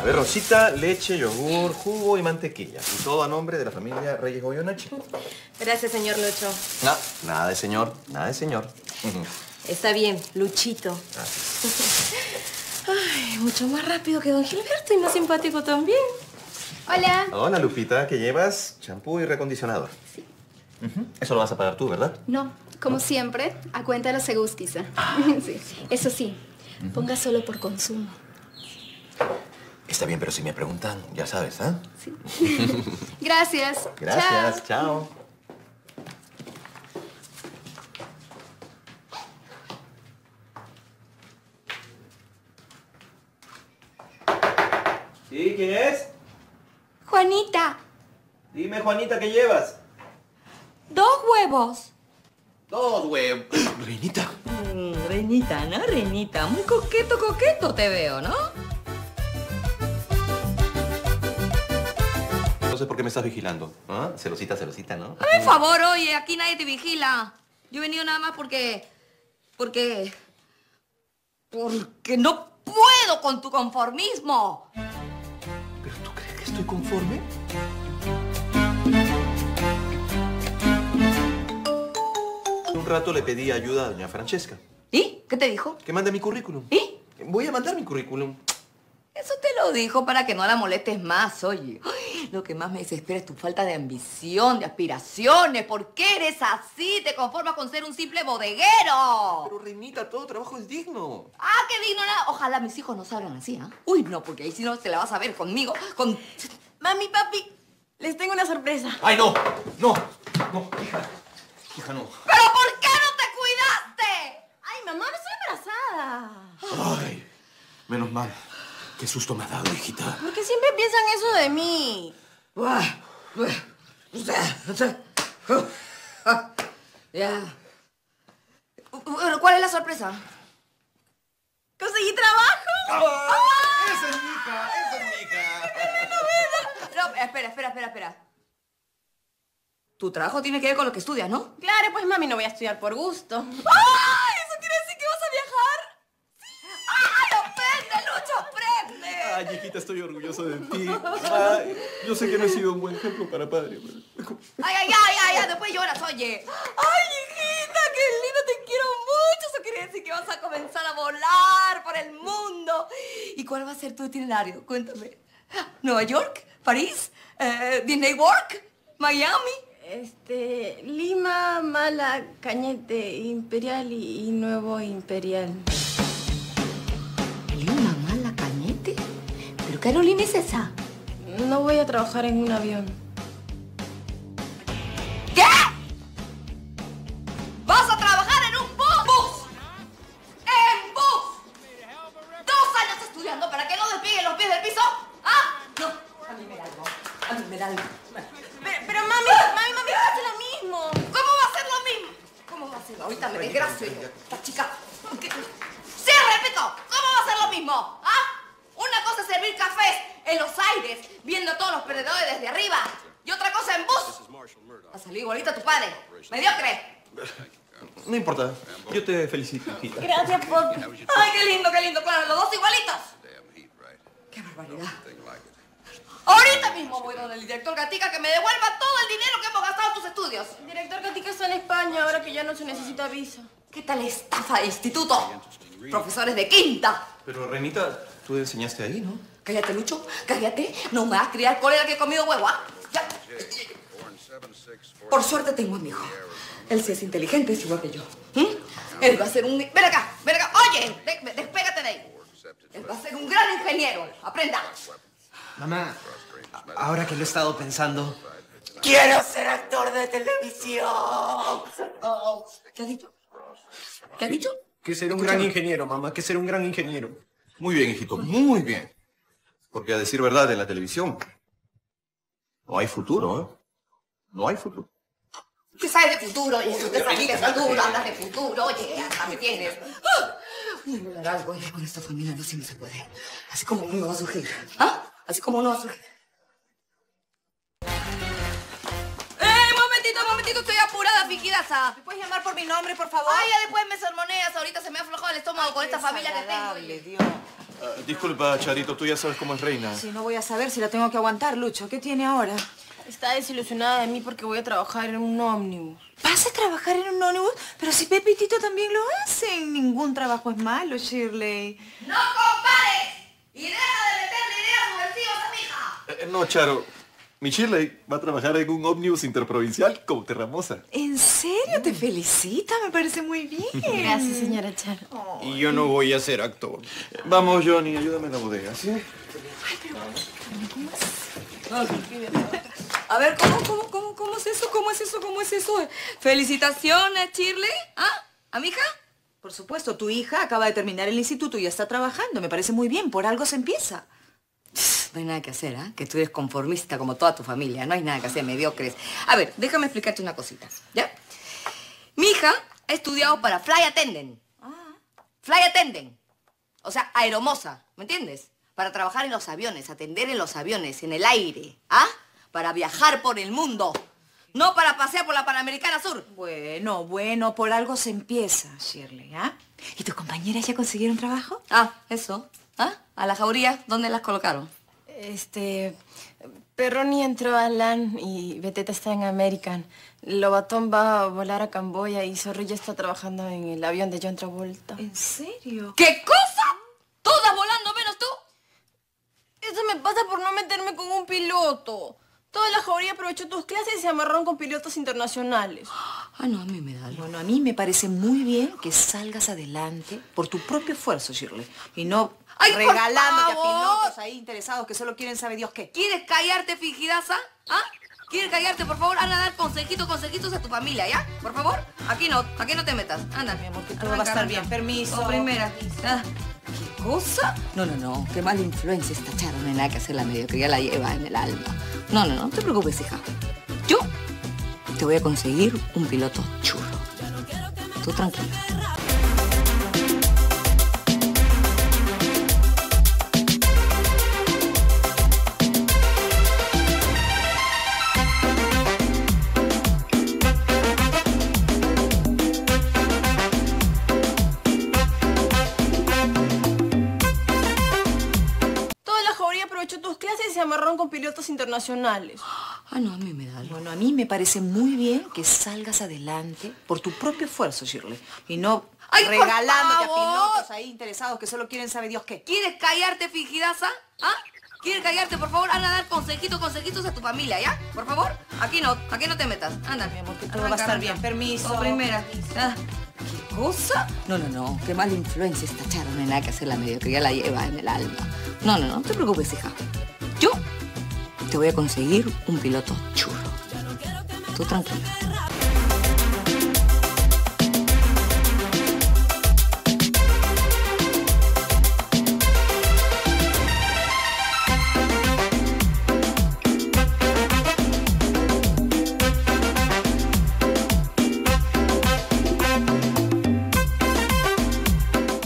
A ver, Rosita, leche, yogur, jugo y mantequilla. Y todo a nombre de la familia Reyes Goyonache. Gracias, señor Lucho. No, nada de señor, nada de señor. Está bien, Luchito. Gracias. Ay, mucho más rápido que don Gilberto y más simpático también. Hola. Hola, Lupita, ¿qué llevas? Champú y recondicionador. Sí. Eso lo vas a pagar tú, ¿verdad? No, como siempre, a cuenta de los seguskis. Sí. Eso sí, ponga solo por consumo. Está bien, pero si me preguntan, ya sabes, ¿ah? Sí. Gracias. Gracias, chao. ¿Sí? ¿Quién es? Juanita, Dime, Juanita, ¿qué llevas? 2 huevos. 2 huevos. Reinita. Reinita, ¿no? Reinita. Muy coqueto te veo, ¿no? No sé por qué me estás vigilando. ¿Ah? Celosita, ¿no? Hazme el favor, oye, aquí nadie te vigila. Yo he venido nada más porque no puedo con tu conformismo. ¿Pero tú crees que estoy conforme? Un rato le pedí ayuda a doña Francesca. ¿Y? ¿Qué te dijo? Que mande mi currículum. ¿Y? Voy a mandar mi currículum. Eso te lo dijo para que no la molestes más, oye. Ay, lo que más me desespera es tu falta de ambición, de aspiraciones. ¿Por qué eres así? ¿Te conformas con ser un simple bodeguero? Pero, Reinita, todo trabajo es digno. Ah, qué digno nada. Ojalá mis hijos no salgan así, ¿ah? Uy, no, porque ahí sí no te la vas a ver conmigo, con... Mami, papi, les tengo una sorpresa. ¡Ay, no! ¡No! ¡No, hija! Hija, no. ¿Pero por qué no te cuidaste? Ay, mamá, no estoy embarazada. ¡Ay! Menos mal. Qué susto me ha dado, hijita. ¿Por qué siempre piensan eso de mí? Ya. Bueno, ¿cuál es la sorpresa? ¿Conseguí trabajo? ¡Esa es mi hija! ¡Esa es mi hija! No, espera. Tu trabajo tiene que ver con lo que estudias, ¿no? Claro, pues mami, no voy a estudiar por gusto. ¡Ay! ¿Eso quiere decir que vas a viajar? ¡Ay, aprende, Lucho, aprende! Ay, hijita, estoy orgulloso de ti. Ay, yo sé que no he sido un buen ejemplo para padre, pero... Ay, después lloras, oye. Ay, hijita, qué lindo, te quiero mucho. Eso quiere decir que vas a comenzar a volar por el mundo. ¿Y cuál va a ser tu itinerario? Cuéntame. ¿Nueva York? ¿París? ¿Disney World? ¿Miami? Lima, Mala, Cañete, Imperial y Nuevo Imperial. ¿Lima, Mala, Cañete? ¿Pero qué aerolínea es esa? No voy a trabajar en un avión. ¿Qué? ¿Vas a trabajar en un bus? ¡Bus! ¡En bus! 2 años estudiando para que no despeguen los pies del piso. ¿Ah? No, a mí me da algo. Pero mami, hace lo mismo. ¿Cómo va a ser lo mismo? ¿Cómo va a ser? Ahorita me desgracio yo. Esta chica... ¡Sí, repito! ¿Cómo va a ser lo mismo? ¿Ah? Una cosa es servir cafés en los aires, viendo a todos los perdedores desde arriba. Y otra cosa en bus. Va a salir igualita a tu padre. ¡Mediocre! No importa. Yo te felicito, hijita. Gracias, papi. ¡Ay, qué lindo! Claro, los 2 igualitos. ¡Qué barbaridad! Ahorita mismo voy donde el director Gatica que me devuelva todo el dinero que hemos gastado en tus estudios. El director Gatica está en España ahora que ya no se necesita visa. ¿Qué tal estafa de instituto? Profesores de quinta. Pero, Reinita, tú enseñaste ahí, ¿no? Cállate, Lucho, cállate. No me vas a criar cólera que he comido huevo, ¿ah? Ya. Por suerte tengo a mi hijo. Él sí es inteligente, es igual que yo. Él va a ser un... Ven acá. Oye, despégate de ahí. Él va a ser un gran ingeniero. Aprenda. Mamá, ahora que lo he estado pensando... ¡Quiero ser actor de televisión! ¿Qué has dicho? ¿Qué has dicho? Que ser un gran ingeniero, mamá, que ser un gran ingeniero. Muy bien, hijito, muy bien. Porque a decir verdad, en la televisión no hay futuro, ¿eh? No hay futuro. ¿Qué sabes de futuro? Oye, ¿qué sabes de futuro? Hablas de futuro, oye, hasta me tienes. Voy a lograr algo, oye, con esta familia no siempre se puede. Así como uno va a surgir. ¿Ah? Así como uno va a surgir. Momentito, estoy apurada, fiquidaza. ¿Me puedes llamar por mi nombre, por favor? Ay, ya después me sermoneas. Ahorita se me ha aflojado el estómago con esta familia que tengo. Dios. Disculpa, Charito, tú ya sabes cómo es Reina. Si no voy a saber si la tengo que aguantar, Lucho. ¿Qué tiene ahora? Está desilusionada de mí porque voy a trabajar en un ómnibus. ¿Vas a trabajar en un ómnibus? Pero si Pepe y Tito también lo hacen. Ningún trabajo es malo, Shirley. ¡No compares! ¡Y deja de meterle ideas subversivas a mi hija! No, Charo. Mi Shirley va a trabajar en un ómnibus interprovincial como Terramosa. ¿En serio? Te felicito, me parece muy bien. Gracias, señora Charo. Y yo no voy a ser actor. Vamos, Johnny, ayúdame en la bodega, ¿sí? A ver, ¿cómo es eso? ¿Cómo es eso? Felicitaciones, Shirley. ¿Ah? ¿A mi hija? Por supuesto, tu hija acaba de terminar el instituto y ya está trabajando. Me parece muy bien, por algo se empieza. No hay nada que hacer, ¿ah? Que tú eres conformista como toda tu familia. No hay nada que hacer, mediocres. A ver, déjame explicarte una cosita, ¿ya? Mi hija ha estudiado para Fly Attendant. Fly Attendant. O sea, aeromoza, ¿me entiendes? Para trabajar en los aviones, atender en los aviones, en el aire, ¿ah? Para viajar por el mundo. No para pasear por la Panamericana Sur. Bueno, por algo se empieza, Shirley, ¿ah? ¿Y tus compañeras ya consiguieron trabajo? Ah, eso. ¿Ah? A la jauría, ¿dónde las colocaron? Perroni entró a LAN y Beteta está en American. Lobatón va a volar a Camboya y Zorrilla está trabajando en el avión de John Travolta. ¿En serio? ¿Qué cosa? ¿Todas volando menos tú? Eso me pasa por no meterme con un piloto. Toda la jauría aprovechó tus clases y se amarraron con pilotos internacionales. Ah, no, a mí me da algo. Bueno, a mí me parece muy bien que salgas adelante por tu propio esfuerzo, Shirley. Y no regalándote a pilotos ahí interesados que solo quieren saber Dios qué. ¿Quieres callarte, fingidaza? ¿Ah? ¿Quieres callarte? Por favor, anda a dar consejitos a tu familia, ¿ya? Por favor, aquí no te metas. Anda, Mi amor, que todo va a estar bien. Permiso. O primera. Ah, ¿qué cosa? No, qué mala influencia esta Charo. No hay nada que hacer, la mediocridad la lleva en el alma. No te preocupes, hija. Yo te voy a conseguir un piloto churro. Tú tranquila. Aprovechó tus clases y se amarraron con pilotos internacionales. Ah, no, a mí me da algo. Bueno, a mí me parece muy bien que salgas adelante por tu propio esfuerzo, Shirley. Y no regalándote a pilotos ahí interesados que solo quieren saber Dios qué. ¿Quieres callarte, fingidaza? ¿Ah? ¿Quieres callarte? Por favor, anda a dar consejitos a tu familia, ¿ya? Por favor, aquí no te metas. Anda, Mi amor, que todo va a estar bien. Permiso. O primera. Ah, ¿qué cosa? No, qué mala influencia esta Charo. No hay nada que hacer, la mediocridad la lleva en el alma. No te preocupes, hija. Yo te voy a conseguir un piloto churro. Tú tranquila.